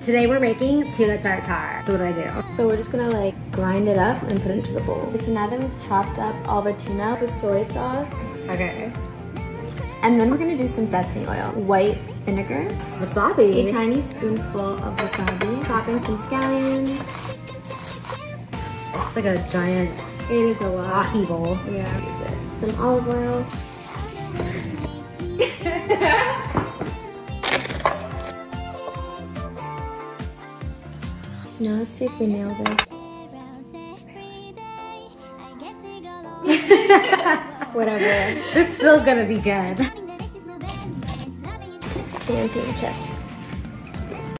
Today we're making tuna tartare. So what do I do? So we're just gonna like grind it up and put it into the bowl. So now that we've chopped up all the tuna with soy sauce. Okay. And then we're gonna do some sesame oil, white vinegar, Wasabi. a tiny spoonful of wasabi, drop in some scallions. It's like a giant It is a lot. ahi bowl. Yeah. Some olive oil. Now let's see if we nail this. Whatever. It's still gonna be good. Champagne chips.